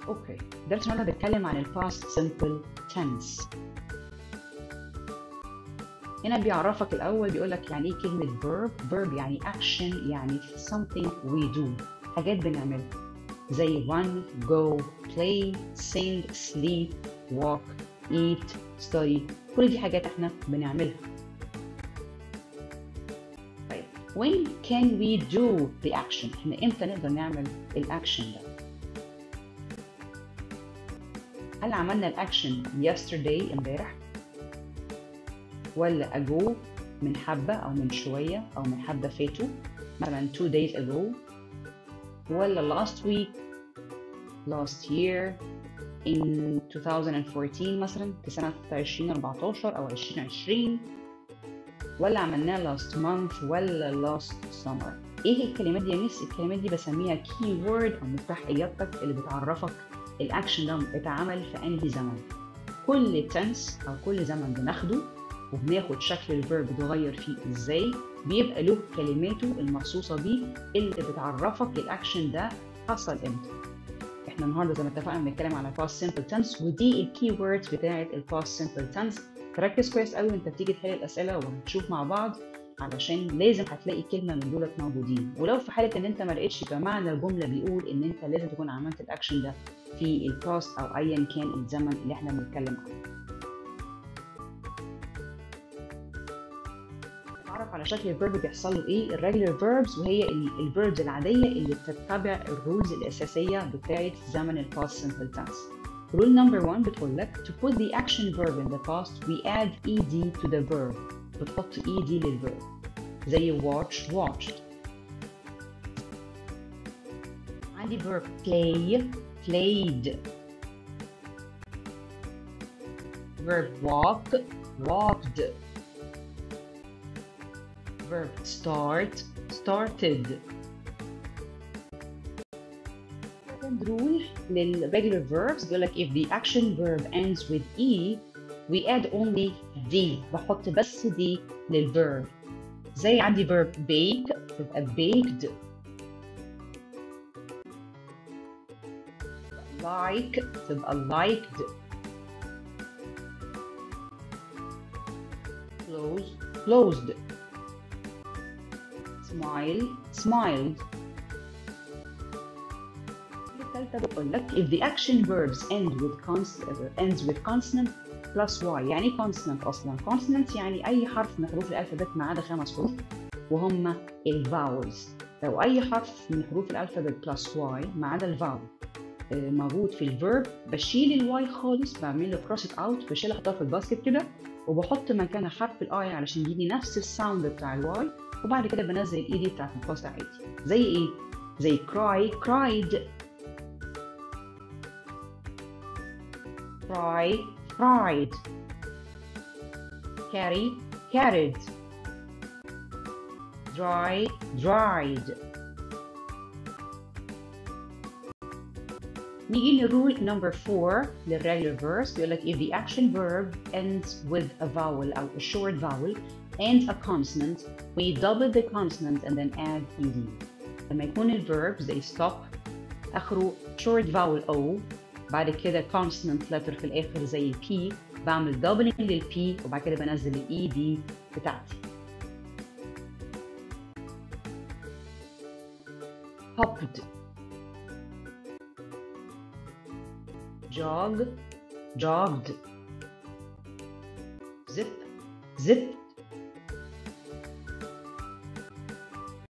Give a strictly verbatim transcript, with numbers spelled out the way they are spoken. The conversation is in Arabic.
اوكي، درس النهارده بيتكلم عن ال past simple tense. هنا بيعرفك الأول، بيقول لك يعني إيه كلمة verb. verb يعني action، يعني something we do، حاجات بنعملها زي run, go, play, sing, sleep, walk, eat, study. كل دي حاجات احنا بنعملها. طيب when can we do the action؟ احنا امتى نقدر نعمل الأكشن ده؟ هل عملنا الأكشن yesterday امبارح؟ ولا ago من حبة أو من شوية أو من حبة فاتوا، مثلا two days ago، ولا last week، last year، in two thousand fourteen مثلا في سنة عشرين أربعتاشر أو عشرين عشرين، ولا عملناه last month ولا last summer. إيه الكلمات دي يا ميس؟ الكلمات دي بسميها key word أو مفتاح إجابتك اللي بتعرفك الأكشن ده اتعمل في أنهي زمن. كل tense أو كل زمن بناخده وبناخد شكل الفيرب بيتغير فيه ازاي، بيبقى له كلماته المخصوصه بيه اللي بتعرفك الاكشن ده حصل امتى. احنا النهارده زي ما اتفقنا بنتكلم على past simple tense، ودي الكي ووردز بتاعه ال past simple tense. تركز كويس قوي وانت بتيجي تحل الاسئله وهنشوف مع بعض، علشان لازم هتلاقي كلمه من دولت موجودين، ولو في حاله ان انت ما لقيتش فمعنى الجمله بيقول ان انت لازم تكون عملت الاكشن ده في الباست او ايا كان الزمن اللي احنا بنتكلم عنه. نتعرف على شكل الفيرب بيحصل له ايه. الريجولار فيربس، وهي الفيربس العاديه اللي بتتبع الرولز الاساسيه بتاعه زمن الباست سمبل تنس. رول نمبر واحد بتقول لك to put the action verb in the past we add ed to the verb. بتحط ed للفيرب زي watched watched. عندي verb play played. verb walk walked. verb start started. Second rule للregular verbs بيقول لك if the action verb ends with e we add only d. بحط بس d للverb. زي عندي verb bake تبقى baked. like تبقى liked. close closed. smile smiled. الثالثة بقول لك if the action verbs end with consonant ends with consonant plus y. يعني ايه consonant اصلا؟ consonant يعني اي حرف من حروف الالفابت ما عدا خمس حروف وهم الفاولز. لو اي حرف من حروف الالفابت plus y ما عدا الفاول موجود في الفيرب، بشيل الواي خالص، بعمل له cross it out، بشيل احطها في الباسكت كده وبحط مكانها حرف الاي علشان يديني نفس الساوند بتاع الواي، وبعد كده بنزل الاي دي بتاعت الباست عادي. زي ايه؟ زي cry cried. fry fried. carry carried. dry dried. نيجي للرول نمبر four للريجولار verbs بيقول لك if the action verb ends with a vowel أو a short vowel and a consonant we double the consonant and then add ed. لما يكون الverb زي stop آخره short vowel o، بعد كده consonant letter في الآخر زي p، بعمل doubling لل p وبعد كده بنزل ال ed بتاعتي. hopped. jog jogged. zip zipped.